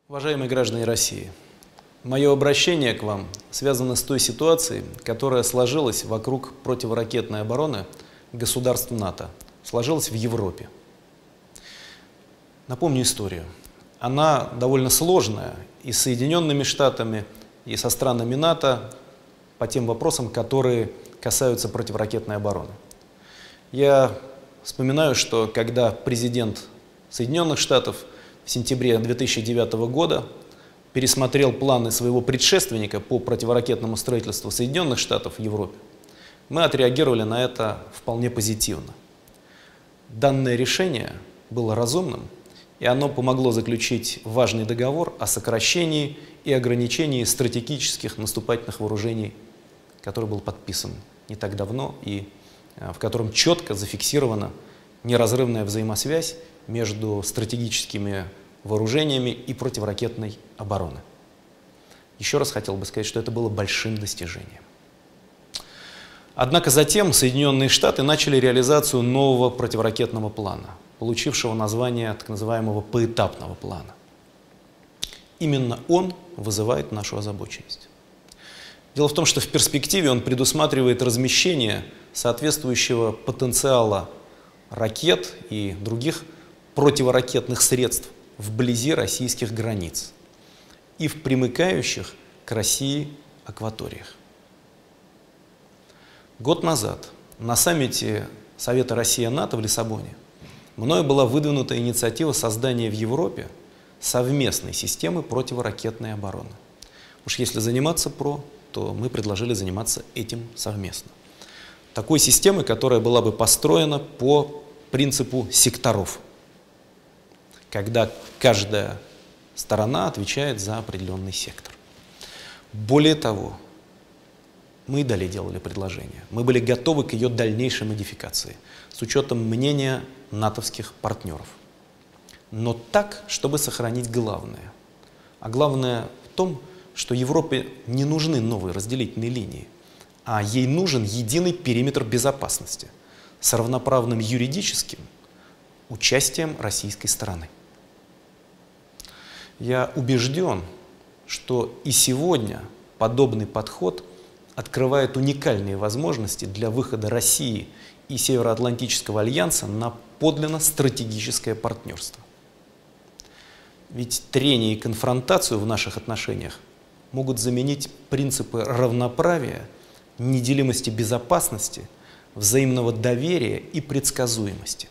Уважаемые граждане России, мое обращение к вам связано с той ситуацией, которая сложилась вокруг противоракетной обороны государств НАТО, сложилась в Европе. Напомню историю. Она довольно сложная и с Соединенными Штатами, и со странами НАТО по тем вопросам, которые касаются противоракетной обороны. Я вспоминаю, что когда президент Соединенных Штатов в сентябре 2009 года пересмотрел планы своего предшественника по противоракетному строительству Соединенных Штатов в Европе, мы отреагировали на это вполне позитивно. Данное решение было разумным, и оно помогло заключить важный договор о сокращении и ограничении стратегических наступательных вооружений, который был подписан не так давно и в котором четко зафиксирована неразрывная взаимосвязь между стратегическими вооружениями и противоракетной обороной. Еще раз хотел бы сказать, что это было большим достижением. Однако затем Соединенные Штаты начали реализацию нового противоракетного плана, получившего название так называемого поэтапного плана. Именно он вызывает нашу озабоченность. Дело в том, что в перспективе он предусматривает размещение соответствующего потенциала ракет и других противоракетных средств вблизи российских границ и в примыкающих к России акваториях. Год назад на саммите Совета Россия-НАТО в Лиссабоне мною была выдвинута инициатива создания в Европе совместной системы противоракетной обороны. Уж если заниматься то мы предложили заниматься этим совместно. Такой системы, которая была бы построена по принципу секторов, когда каждая сторона отвечает за определенный сектор. Более того, мы и далее делали предложение. Мы были готовы к ее дальнейшей модификации с учетом мнения натовских партнеров. Но так, чтобы сохранить главное. А главное в том, что Европе не нужны новые разделительные линии, а ей нужен единый периметр безопасности с равноправным юридическим участием российской стороны. Я убежден, что и сегодня подобный подход открывает уникальные возможности для выхода России и Североатлантического альянса на подлинно стратегическое партнерство. Ведь трение и конфронтацию в наших отношениях могут заменить принципы равноправия, неделимости безопасности, взаимного доверия и предсказуемости.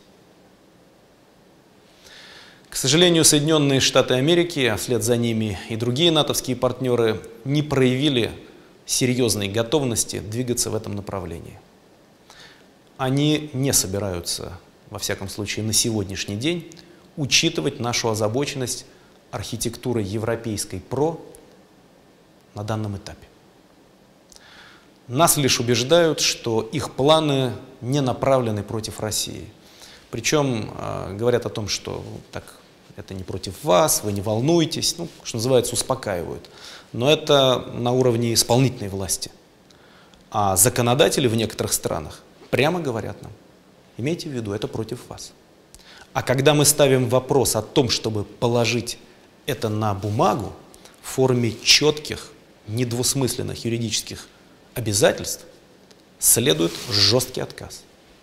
К сожалению, Соединенные Штаты Америки, а вслед за ними и другие натовские партнеры не проявили серьезной готовности двигаться в этом направлении. Они не собираются, во всяком случае на сегодняшний день, учитывать нашу озабоченность архитектурой европейской ПРО на данном этапе. Нас лишь убеждают, что их планы не направлены против России. Причем говорят о том, что это не против вас, вы не волнуйтесь, что называется, успокаивают. Но это на уровне исполнительной власти. А законодатели в некоторых странах прямо говорят нам: имейте в виду, это против вас. А когда мы ставим вопрос о том, чтобы положить это на бумагу в форме четких, недвусмысленных юридических обязательств, следует жесткий отказ.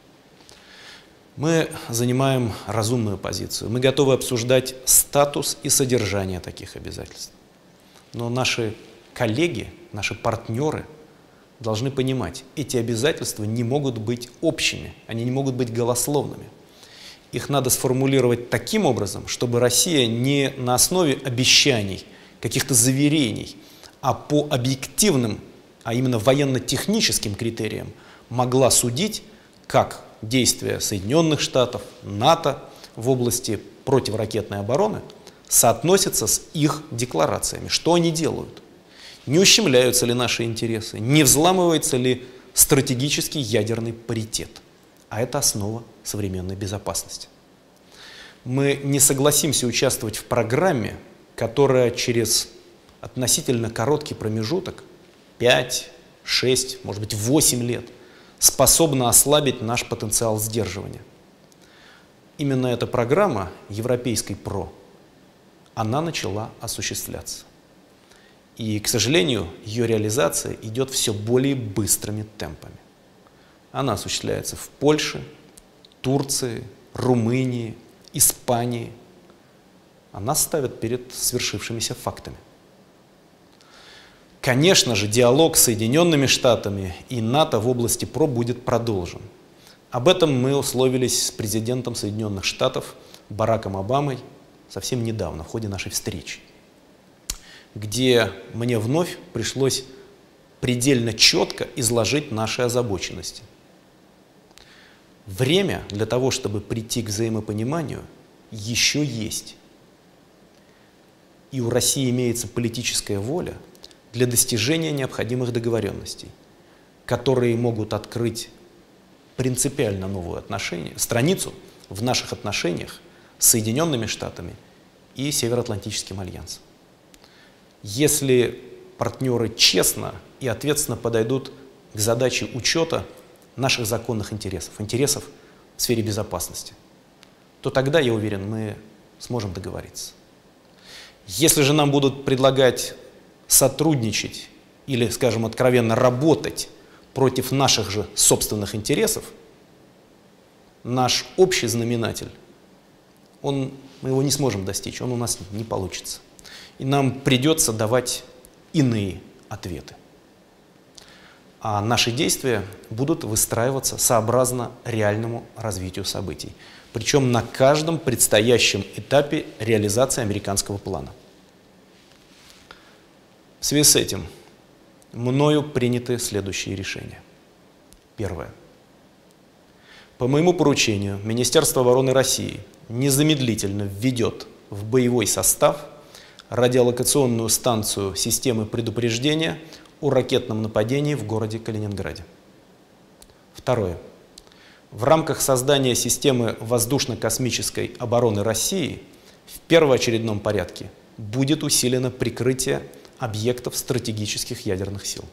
Мы занимаем разумную позицию. Мы готовы обсуждать статус и содержание таких обязательств. Но наши коллеги, наши партнеры должны понимать, эти обязательства не могут быть общими, они не могут быть голословными. Их надо сформулировать таким образом, чтобы Россия не на основе обещаний, каких-то заверений, а по объективным, а именно военно-техническим критериям могла судить, как действия Соединенных Штатов, НАТО в области противоракетной обороны соотносятся с их декларациями. Что они делают? Не ущемляются ли наши интересы? Не взламывается ли стратегический ядерный паритет? А это основа современной безопасности. Мы не согласимся участвовать в программе, которая через относительно короткий промежуток, 5, 6, может быть 8 лет, способна ослабить наш потенциал сдерживания. Именно эта программа европейской ПРО она начала осуществляться. И, к сожалению, ее реализация идет все более быстрыми темпами. Она осуществляется в Польше, Турции, Румынии, Испании. Она ставит перед свершившимися фактами. Конечно же, диалог с Соединенными Штатами и НАТО в области ПРО будет продолжен. Об этом мы условились с президентом Соединенных Штатов Бараком Обамой совсем недавно, в ходе нашей встречи, где мне вновь пришлось предельно четко изложить наши озабоченности. Время для того, чтобы прийти к взаимопониманию, еще есть. И у России имеется политическая воля для достижения необходимых договоренностей, которые могут открыть принципиально новую страницу в наших отношениях с Соединенными Штатами и Североатлантическим альянсом. Если партнеры честно и ответственно подойдут к задаче учета наших законных интересов в сфере безопасности, то тогда, я уверен, мы сможем договориться. Если же нам будут предлагать сотрудничать или, скажем, откровенно работать против наших же собственных интересов, наш общий знаменатель, мы его не сможем достичь, он у нас не получится. И нам придется давать иные ответы. А наши действия будут выстраиваться сообразно реальному развитию событий, причем на каждом предстоящем этапе реализации американского плана. В связи с этим мною приняты следующие решения. Первое. По моему поручению Министерство обороны России незамедлительно введет в боевой состав радиолокационную станцию системы предупреждения о ракетном нападении в городе Калининграде. Второе. В рамках создания системы воздушно-космической обороны России в первоочередном порядке будет усилено прикрытие объектов стратегических ядерных сил.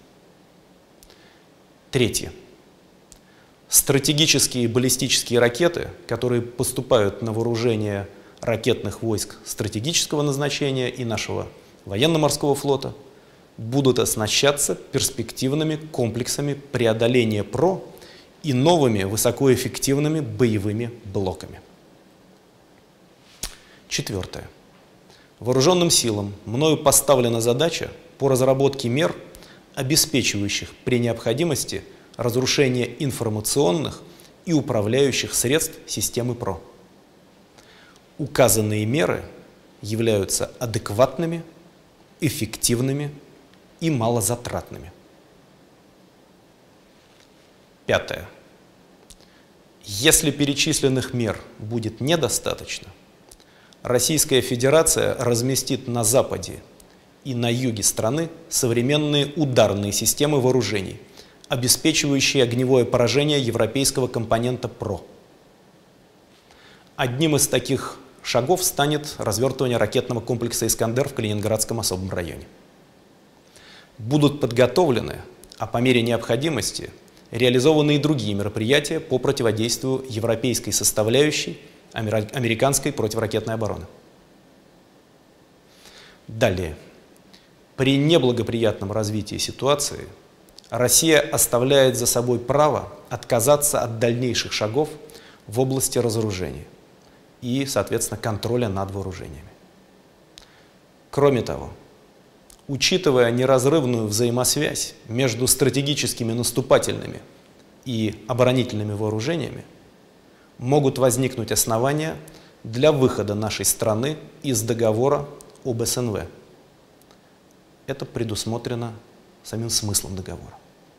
Третье. Стратегические баллистические ракеты, которые поступают на вооружение ракетных войск стратегического назначения и нашего военно-морского флота, будут оснащаться перспективными комплексами преодоления ПРО и новыми высокоэффективными боевыми блоками. Четвертое. Вооруженным силам мною поставлена задача по разработке мер, обеспечивающих при необходимости разрушение информационных и управляющих средств системы ПРО. Указанные меры являются адекватными, эффективными и малозатратными. Пятое. Если перечисленных мер будет недостаточно, Российская Федерация разместит на западе и на юге страны современные ударные системы вооружений, обеспечивающие огневое поражение европейского компонента ПРО. Одним из таких шагов станет развертывание ракетного комплекса «Искандер» в Калининградском особом районе. Будут подготовлены, а по мере необходимости реализованы и другие мероприятия по противодействию европейской составляющей американской противоракетной обороны. Далее. При неблагоприятном развитии ситуации Россия оставляет за собой право отказаться от дальнейших шагов в области разоружения и, соответственно, контроля над вооружениями. Кроме того, учитывая неразрывную взаимосвязь между стратегическими наступательными и оборонительными вооружениями, могут возникнуть основания для выхода нашей страны из договора об СНВ. Это предусмотрено самим смыслом договора.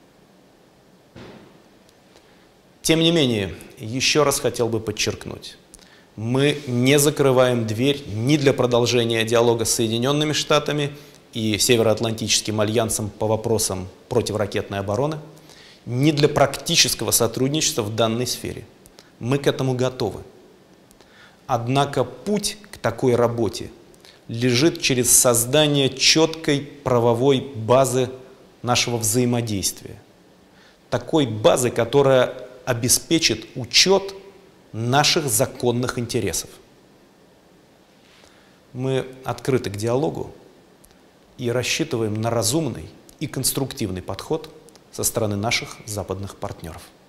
Тем не менее, еще раз хотел бы подчеркнуть, мы не закрываем дверь ни для продолжения диалога с Соединенными Штатами и Североатлантическим альянсом по вопросам противоракетной обороны, ни для практического сотрудничества в данной сфере. Мы к этому готовы. Однако путь к такой работе лежит через создание четкой правовой базы нашего взаимодействия. Такой базы, которая обеспечит учет наших законных интересов. Мы открыты к диалогу и рассчитываем на разумный и конструктивный подход со стороны наших западных партнеров.